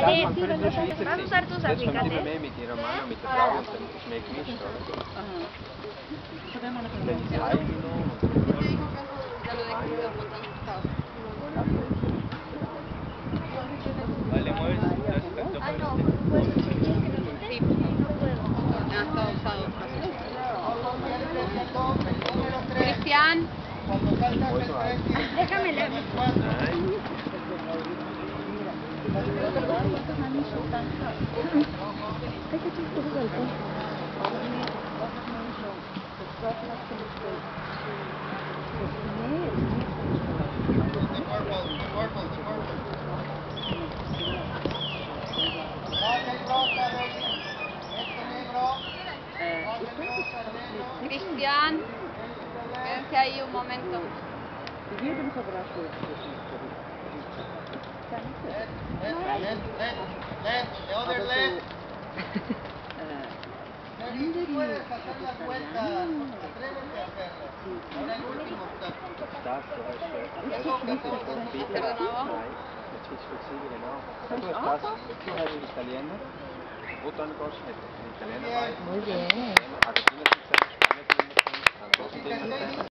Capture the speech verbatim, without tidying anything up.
vas a usar tus aplicaciones. Vale, mueves. Ah, no, pues sí, no puedo. Ya está usado. Cristian. Déjame leer. Cristian, quédense ahí un momento. Si puedes hacer las vueltas, atrévete a hacerlo. Ahora el último Muy bien.